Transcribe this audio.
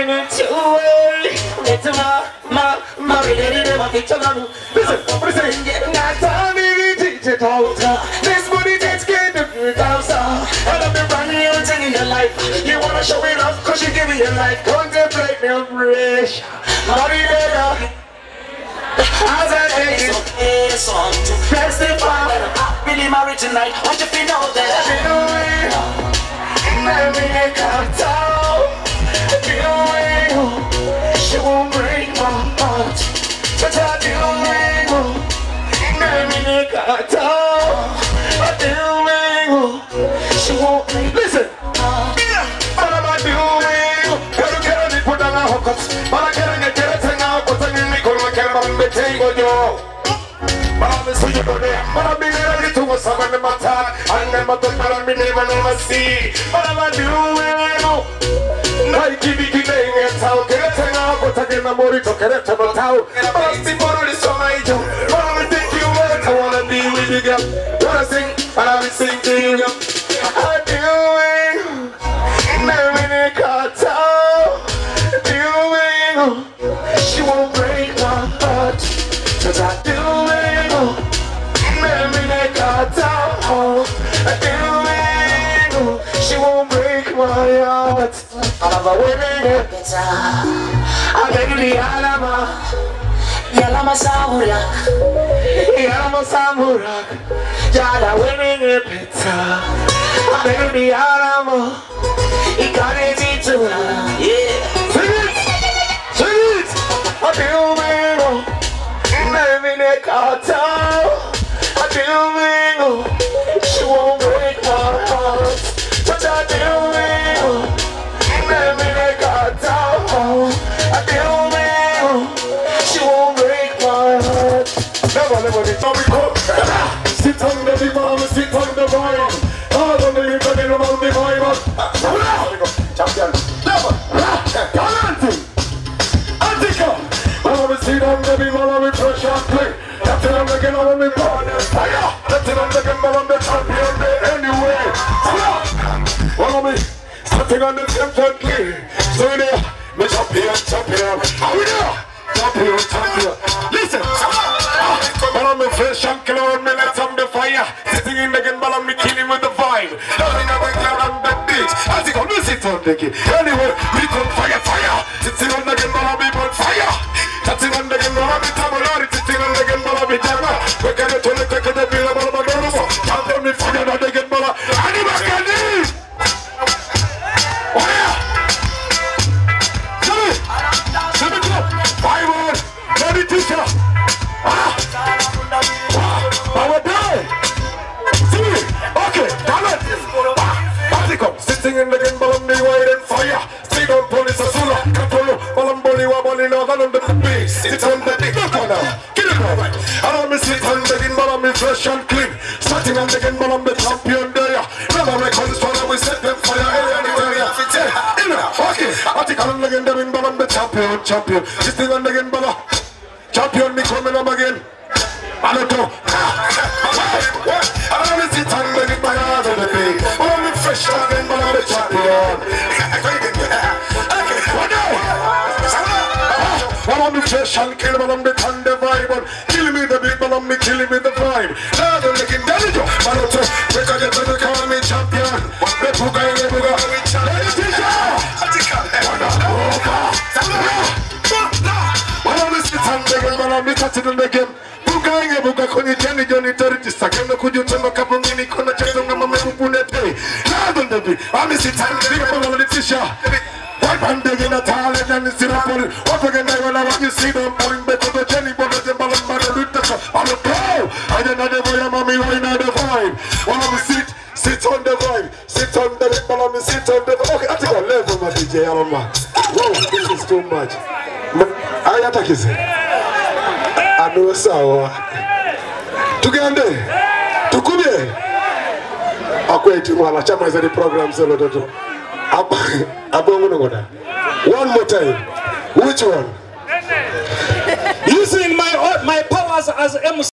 bring it to way. It's my lady, my picture. Listen, what is it? Not time to teach it out. This money takes care of your house. And I've been running everything in your life. You wanna show it off cause you give me your life. Contemplate me on fresh. Money later. As I take it, it's on to testify. I'm happily married tonight. Want you to know that I've been away. And I can't tell. I've been away. She won't break my heart. But I've been away. And I can't tell. I've been away. She won't break. Listen. What am I doing? Gotta get on it, put on a hookups. But I can't get it out. But I'm in the corner, can't run the tango, yo. But I'm so you go there. But I've been ready to what's up in my time. I never thought that I'd be never see. What am I doing? I keep it getting it out. Get it out. But again, I'm worried to get it out. But I'm still for this song I do. But I'm thinking you want. I wanna be with you, girl. Wanna sing, and I'll be singing to you, girl. I'm doing. Never in a cartel. Doing. She won't break my heart. Cause I do it. Never in a cartel. Doing. She won't break my heart. I love a women. I beg the alama. Yalama Samurak. Yalama Samurak. Jada women in pizza. I beg the alama. He got it into yeah. Sing it! Sing it! I feel me, I'm in a cartel. I feel me, she won't break my heart. But I feel me, I'm in a cartel. I feel me, she won't break my heart. Never, it's how we go. Sit on the divan, sit on the vine. All on the internet about the vibe. Champion, never, Galanti, Antica. I sit on the divan, I will fresh and play. That's it, I'm making all of me partners. Fire! That's it, I'm making all of the champion day anyway. Follow me, sitting on the champion play. So there, me champion. How we there? Champion. Listen, follow me fresh and clear, me let on the fire. Sitting in the game, follow me killing with the vibe. Loving the cloud on the beach. As you come, you sit on the game. Anyway, we come fire. Sitting on the game, follow me on fire. Sitting on the game, follow me tabulari. Sitting on the game, follow me jama. We're gonna turn the quick to the bill of my door. Can't tell me fire, not the game, follow. Anima can leave. Fire. Send it up. Five-on. Ready, teacher. Power down. See? Okay, talent. Sitting in the game, ballam me wide and fire. Sit on police, a sula, Capolo, ballam bolly, wobbly, now, on the base. Sit on the big corner. Get it right. Allow me sit on the game, ballam me fresh and clean. Starting on the game, ballam the champion there. Never records for we set them fire. Okay, I think I'm again, the win, ballam the champion. Sitting on the game, ballam. Champion, me coming up again. I don't know. I don't sit on the game, ballam the day. Ballam me fresh and ballam the champion. I'm the fresh and kill me on the thunder vibe. Kill me the big ball on me, kill me the vibe. Now I'm looking down at you. Man, I'm to make a get to the call me champion. The Puga and the Puga. Ladies and gentlemen, I'm touching on the game. Puga and the Puga, when you tell me you're not a second, could you tell me a couple of minutes on the channel? I'm a man who put it away. Now I'm the big. I'm the sitting on the Tisha. I'm digging a talent and it's in a bullet. What again, I want you see them pulling back to the Jenny, but the ball and ball with the on the pro. I don't know the way I'm right now the vibe. While I'm sit on the vibe, sit on the ball, I'm sit on the vibe. Okay, I think I'll level my DJ Alma. Whoa, this is too much. I attack you. I know so. Tugande, Tukube. Okay, tomorrow, Chama is at the program, so one more time. Which one? Using my powers as MC.